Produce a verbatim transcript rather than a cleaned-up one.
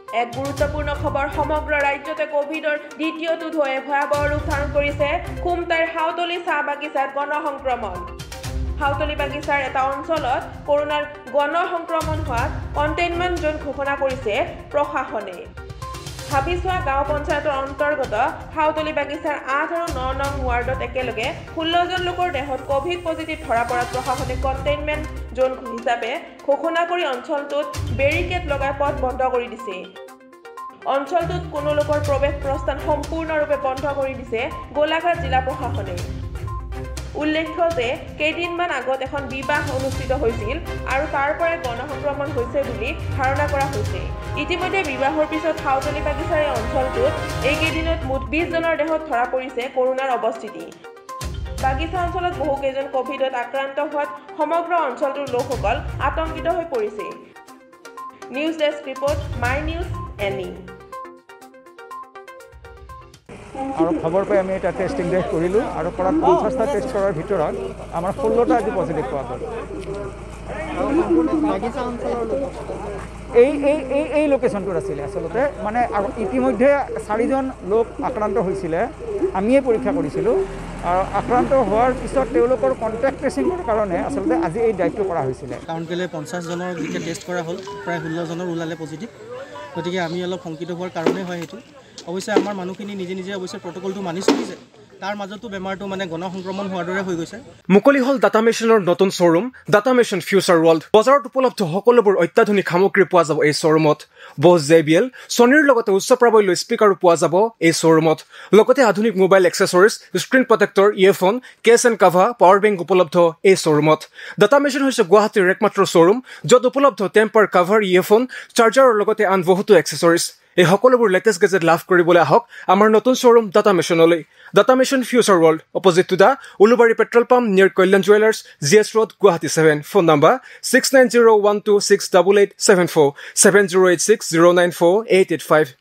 এক গুৰুত্বপূৰ্ণ খবৰ সমগ্ৰ ৰাজ্যতে কোভিডৰ দ্বিতীয়টো ঢৌৱে ভয়াৱহ ৰূপ ধাৰণ কৰিছে খুমটাইৰ হাউতলি চাহ বাগিচাত গণ সংক্ৰমণ হাউতলি বাগিচাৰ এটা অঞ্চলত কৰোনাৰ গণ সংক্ৰমণ হোৱাত কণ্টেইনমেণ্ট জোন ঘোষণা কৰিছে প্ৰশাসনে হাবিছোৱা গাঁও পঞ্চায়তৰ অন্তৰ্গত হাউতলি বাগিচাৰ আঠ আৰু ন নং ৱাৰ্ডত একেলগে ষোল্ল জন লোকৰ দেহত কোভিড পজিটিভ ধৰা পৰাত প্ৰশাসনে কণ্টেইনমেণ্ট জোন হিচাপে ঘোষণা কৰি অঞ্চলটোত বেৰিকেড লগাই পথ বন্ধ কৰি দিছে অঞ্চলটোত কোনো লোকৰ প্ৰৱেশ প্ৰস্থান সম্পূৰ্ণৰূপে বন্ধ কৰি দিছে গোলাঘাট জিলা প্ৰশাসনে উল্লেখ্য যে কেইদিনমান আগত এখন বিবাহ অনুষ্ঠিত হৈছিল আৰু তাৰ পৰাই গণ সংক্ৰমণ হৈছে বুলি ধাৰণা কৰা হৈছে ইতিমধ্যে বিবাহৰ পিছত হাউতলি বাগিচাৰ এই অঞ্চলটোত এইকেইদিনত মুঠ বিশ জনৰ দেহত ধৰা পৰিছে কৰোনাৰ অৱস্থিতি বাগিচা অঞ্চলত বহু কেইজন কোভিডত আক্ৰান্ত হোৱাত সমগ্ৰ অঞ্চলটোৰ লোকসকল আতংকিত হৈ পৰিছে news desk report my news এনি আৰু খবৰ পাই আমি এটা টেষ্টিং ডেট কৰিলোঁ আৰু পৰা পঞ্চাছটা টেষ্ট কৰাৰ ভিতৰত আমাৰ ষোল্লটা আজি পজিটিভ পোৱা গ'ল এই এই এই এই লোকেশ্যনটোত আছিলে আচলতে মানে ইতিমধ্যে চাৰিজন লোক আক্ৰান্ত হৈছিলে আমিয়ে পৰীক্ষা কৰিছিলোঁ আৰু আক্ৰান্ত হোৱাৰ পিছত তেওঁলোকৰ কণ্টেক্ট ট্ৰেচিঙৰ কাৰণে আচলতে আজি এই দায়িত্ব কৰা হৈছিলে কাৰণ কেলৈ পঞ্চাছ জনৰ যেতিয়া টেষ্ট কৰা হ'ল প্ৰায় ষোল্ল জনৰ ওলালে পজিটিভ গতিকে আমি অলপ শংকিত হোৱাৰ কাৰণেই হয় সেইটো অৱশ্যে আমাৰ মানুহখিনি নিজে নিজে অৱশ্যে প্ৰট'কলটো মানি চলিছে তাৰ মাজতো বেমাৰটো মানে গণ সংক্ৰমণ হোৱাৰ দৰে হৈ গৈছে মুকলি হল ডাটা মেচিনৰ নতুন showroom data machine future world বজাৰত উপলব্ধ সকলোবোৰ অত্যাধুনিক সামগ্ৰী পোৱা যাব এই শ্বৰুমত বছ জে বি এল ছনীৰ লগতে উচ্চ প্ৰাবল্য স্পীকাৰো পোৱা যাব এই শ্বৰুমত লগতে আধুনিক mobile accessories screen protector earphone case and cover power bank উপলব্ধ এই শ্বৰুমত ডাটা মেচিন হৈছে গুৱাহাটীৰ একমাত্ৰ শ্বৰুম য'ত উপলব্ধ টেম্পাৰ কাভাৰ ইয়েৰফোন চাৰ্জাৰৰ লগতে আন বহুতো এক্সেসৰিজ এই সকলোবোৰ লেটেষ্ট গেজেট লাভ কৰিবলৈ আহক আমাৰ নতুন শ্বৰুম ডাটা মেচিনলৈ data machine future world opposite to the Ulubari petrol pump near Kalyan jewellers G S road Guwahati seven phone number six nine zero' one two six double eight seven four seven zero' eight six zero' nine four eight eight five